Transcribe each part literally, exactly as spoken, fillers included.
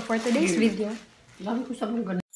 for today's video. Lagi ko sa mga ganun.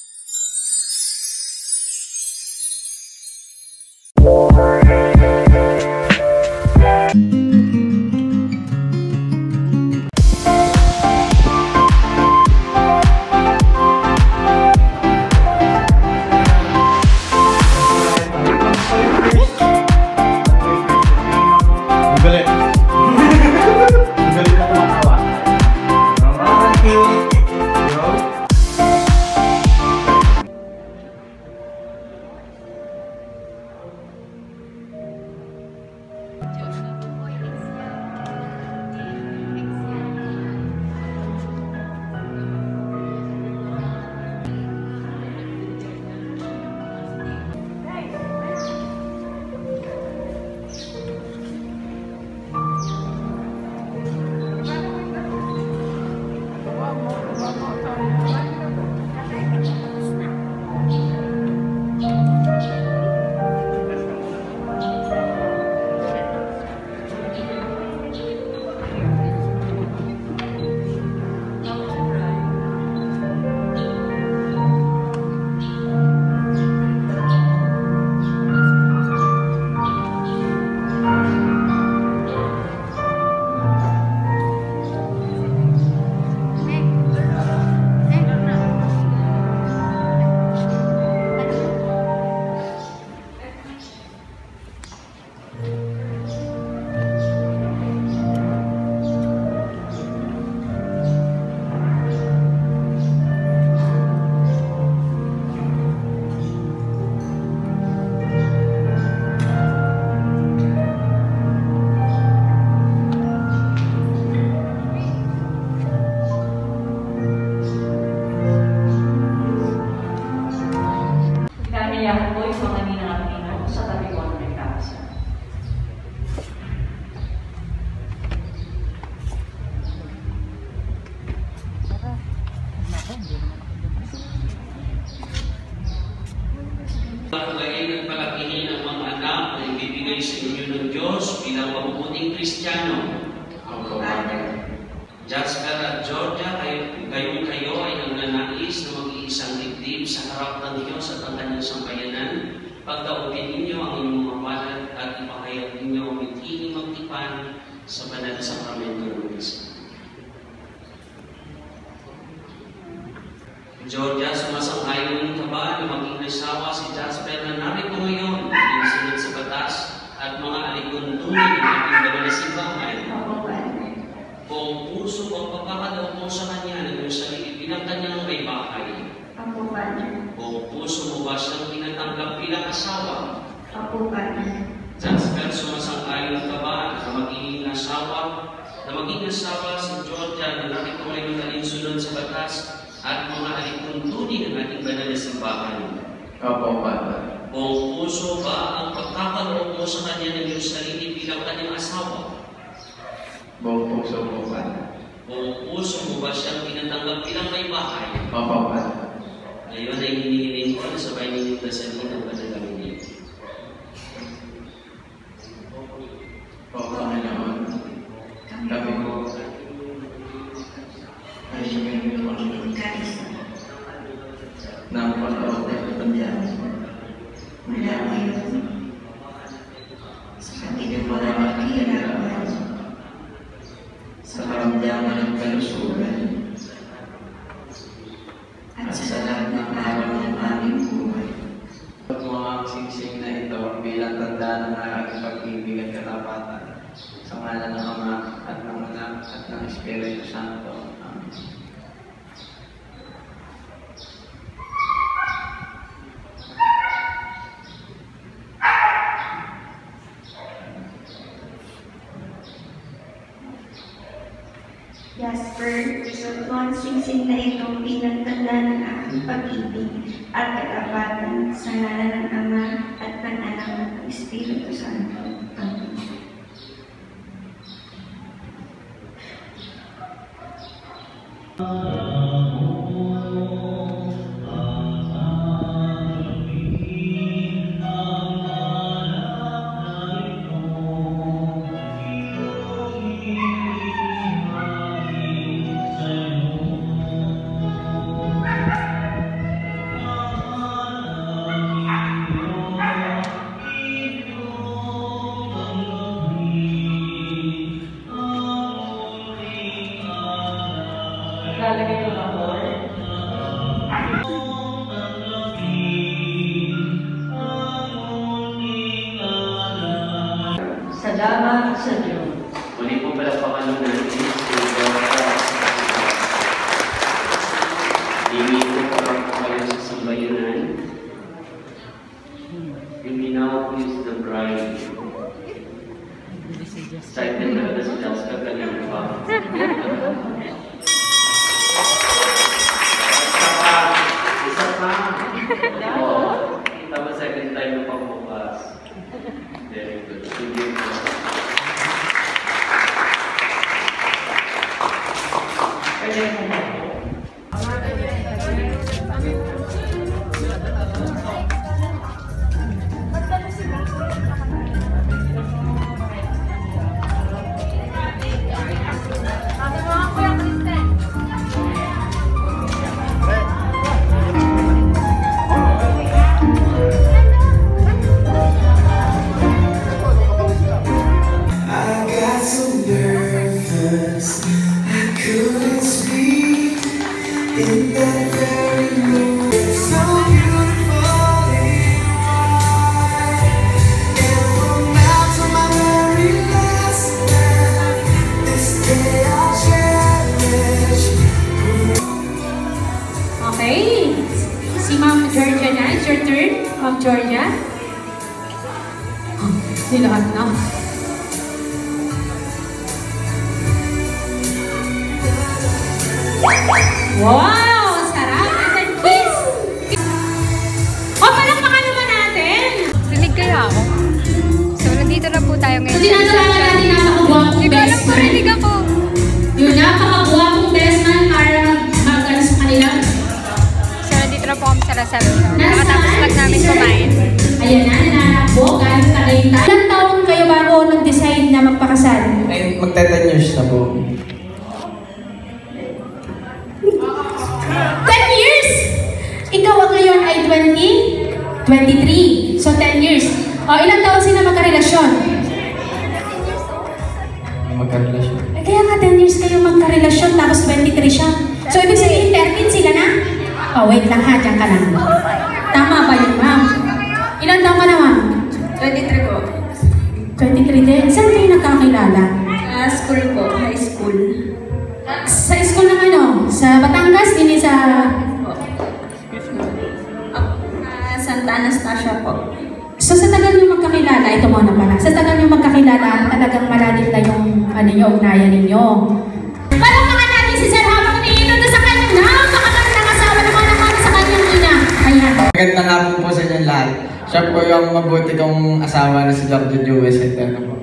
Lagi palakihin ang mga anak na ibibigay sa inyo ng Diyos bilang mabubuting Kristiyano. Jasper at Georgia, kayo, kayo, kayo ay nagnanais na mag-iisang dibdib sa harap ng Diyos at ang kanyang sambayanan. Pagdaupin ninyo ang inyong mga palad at ipahayag ninyo ang mitiling magtipan sa banal na sakramento ng Misa. Georgia, sumasang-ayon ka ba na maging asawa si Jasper na narito ngayon, sinisunod sa batas at mga aliguntunin ng ating banal na simbahan? Buong puso ang pagkakadao mo sa kanya ng iyong sarili bilang kanyang may bahay? Buong puso mo ba siyang tinatanggap bilang asawa? Jasper, sumasang-ayon ka ba na magiging asawa na maging asawa si Georgia na narito ngayon alinsunod sa batas at mga alikuntunin ng ating banal na simbahan? Opo, Padre. Buong puso ba ang pagkakaloob mo sa kanya ng iyong sarili bilang kanyang asawa? Buong puso po, Padre. Buong puso mo ba siyang tinatanggap bilang may bahay? Opo, Padre. Ngayon ay hinihiling ko na sabay ninyong dasalin ang panalangin. O Panginoon, kami po ay sumingin ng pag-aot at pandiyan mula ngayon sa kanilang mga kahirapan, sa karamdaman ng kalusugan, at sa lahat ng araw ng aming buhay. At mga singsing na ito bilang tanda ng aking pag-ibig at katapatan, sa ngalan ng Ama at ng Anak at ng Espiritu Santo. Amen. Jasper, sa tuwang singsing na itong pinagtanda ng aking pag-ibig at katapatan sa ngalan ng Ama at ng Anak at ng Espiritu Santo. Amen. Salamat sa Diyos. Muli po palakpakan natin si Dimi po parang po kayo sa sambayanan. Yung ginawa po is the bride. Excited na na si Jasper kanina pa. Isa pa. Oo. Tama second time na pagbukas. Very good. Sige po. Kaya mo ba po? Georgia? Oh, di lahat na. Wow! Sarap! At kiss! O, palakpakan naman natin! Rinig kaya ako. So, nandito na po tayo ngayon. So, dinadalaman natin napakagwapong Hindi ko alam best kung man. rinig ako. Yung napakagwapong best man para mag-ano sa kanila. So, nandito na po kami sa Lasal. So, nakatapos lang namin kumain. Ayan na, nananakbo, kahit nakita. Ilang taon kayo bago nag-decide na magpakasal? Ay, magta-ten years na po. ten years! Ikaw ang ngayon ay twenty? twenty-three. So, ten years. O, ilang taon sila magkarelasyon? Magkarelasyon. Eh, kaya nga ten years kayo magkarelasyon, tapos twenty-three siya. So, ibig sabihin thirteen sila na? Oh, wait lang ha, dyan ka lang. Tama ba yun, ma'am? Ilang taon ka naman? twenty-three po. twenty-three din. Saan kayo nagkakilala? Uh, school po, high school. Sa school ng ano? Sa Batangas, din sa... Uh, Santa Anastasia po. So sa tagal niyo magkakilala, ito muna pala. Sa tagal niyo magkakilala, talagang malalim na yung ano niyo, ugnayan ninyo. Palakpakan natin si Sir habang iniinod sa kanyang napakagandang asawa naman naman sa kanyang ina. Ayan. Maganda nga po po sa inyo lahat. Siya po yung mabuti kong asawa na si Doctor Joey Centeno po.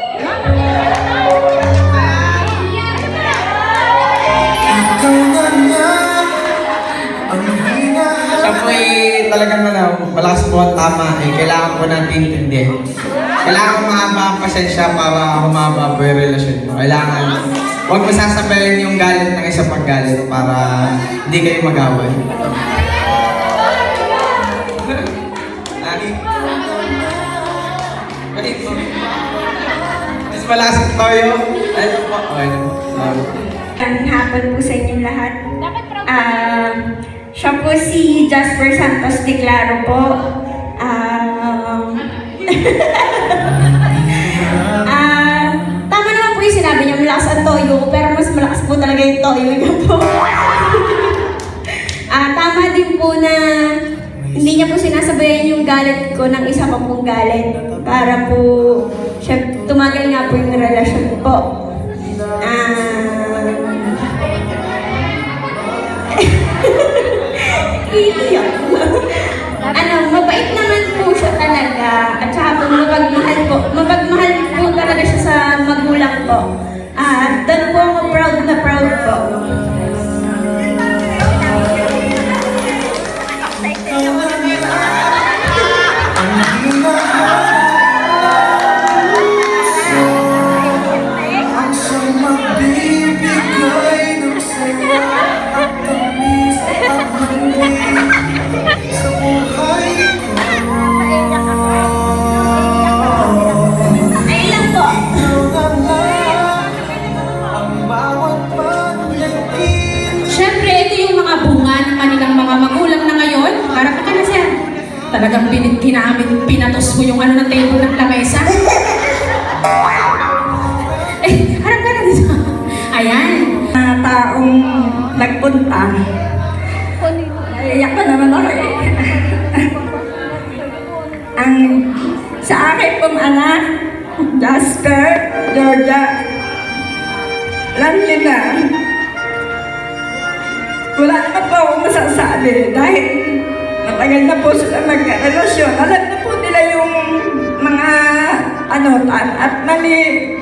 Siya po ay talagang ano, malakas po at tama eh. Kailangan po natin intindihin. Kailangan mahaba ang pasensya para humaba po yung relasyon mo. Kailangan huwag mo sasabayin yung galit ng isang paggalit para hindi kayo mag-away. Mas malakas ang toyo. Ay po. Okay na po. Ang hapon po sa inyong lahat. Um, siya po si Jasper Santos de Claro po. Um, uh, tama naman po yung sinabi niya, malakas ang toyo ko, pero mas malakas po talaga yung toyo niya po. uh, tama din po na hindi niya po sinasabayan yung galit ko ng isa pa pong galit para po siya, tumagal nga po yung relasyon po. Ah... ano, mabait naman po siya talaga. At saka po, mapagmahal po. Mapagmahal po talaga siya sa magulang po. At doon po ako proud na proud po. Talagang ginamit, pinatos mo yung ano ng table ng lamesa. taong nagpunta. Iyak pa naman ako eh. Ang sa akin pong anak, Jasper, Georgia, alam niyo na, wala naman po akong masasabi dahil matagal na po sila magkarelasyon. Alam na po nila yung mga ano, at mali.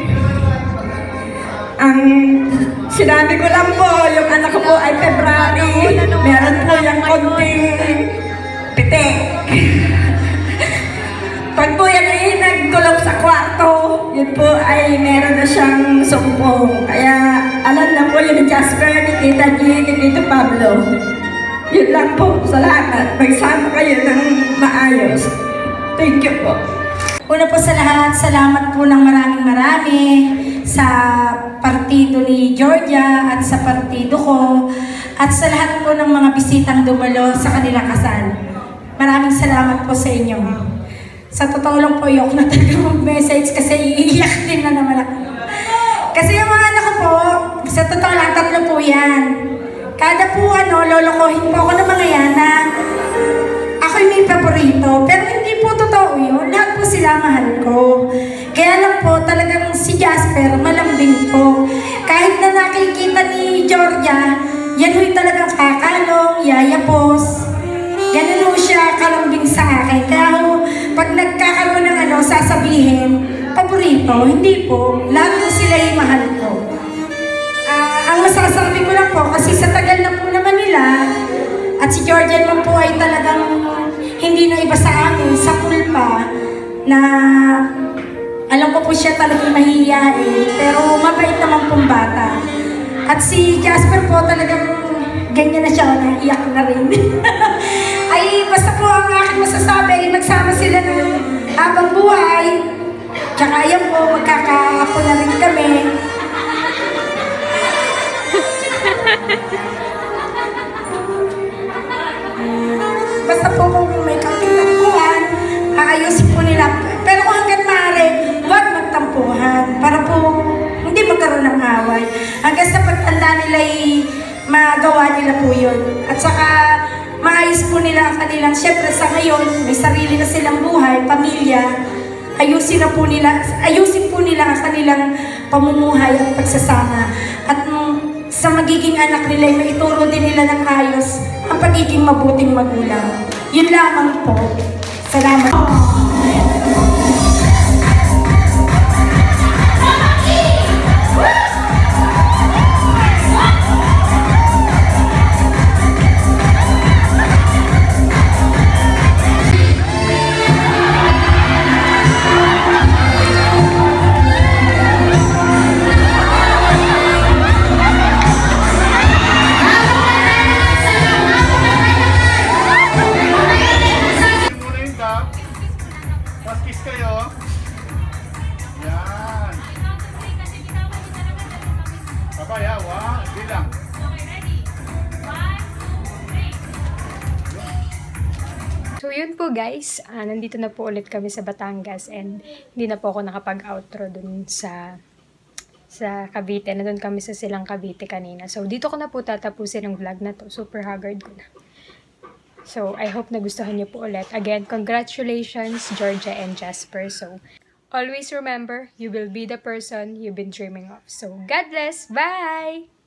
Ang sinabi ko lang po, yung anak ko po ay February, meron po yung konting pitik. Pag po yan ay nagkulong sa kwarto, yun po ay meron na siyang sumpong. Kaya alam na po yun ni Jasper, ni Tita G, ni Tito Pablo. Yun lang po, salamat. Magsama kayo ng maayos. Thank you po. Una po sa lahat, salamat po ng maraming marami sa partido ni Georgia at sa partido ko at sa lahat po ng mga bisitang dumalo sa kanilang kasal. Maraming salamat po sa inyo. Sa totoo lang po, yok na talaga mag-message kasi iiyak din na naman ako. Kasi yung mga anak ko po, sa totoo lang, tatlo po yan. Kada po ano, lolokohin po ako ng mga yan na ako'y may paborito. Pero hindi po totoo yun. Lahat po sila mahal ko. Kaya lang po, talagang si Jasper, malambing po. Kahit na nakikita ni Georgia, yan ho'y talagang kakalong, yayapos. Ganun ho siya kalambing sa akin. Kaya ho, pag nagkakaroon ng ano, sasabihin, paborito, hindi po. Lahat po sila'y mahal ko. Uh, ang masasabi ko lang po, kasi sa tagal na po naman nila, at si Georgia naman po ay talagang hindi na iba sa akin, sa pulpa, na alam ko po siya talagang mahihiyain, pero mabait naman pong bata. At si Jasper po talagang ganyan na siya, naiyak na rin. Ay, basta po ang aking masasabi, magsama sila ng habang buhay. Tsaka ayan po, magkakaapo na rin kami. Basta po kung may kapitampuhan, aayusin po nila. Pero kung hanggang maaari, huwag magtampuhan para po hindi magkaroon ng away. Hanggang sa pagtanda nila ay magawa nila po yun. At saka maayos po nila ang kanilang, syempre sa ngayon, may sarili na silang buhay, pamilya. Ayusin na po nila, ayusin po nila ang kanilang pamumuhay at pagsasama. At mm, sa magiging anak nila, maituro din nila ng ayos ang pagiging mabuting magulang. Yun lamang po. Salamat. Kiss kayo. Yan. Sabay ha, one, bilang. So yun po guys, uh, nandito na po ulit kami sa Batangas and hindi na po ako nakapag-outro dun sa sa Cavite. Nandun kami sa Silang Cavite kanina. So dito ko na po tatapusin ang vlog na to. Super haggard ko na. So, I hope nagustuhan niyo po ulit. Again, congratulations, Georgia and Jasper. So, always remember, you will be the person you've been dreaming of. So, God bless! Bye!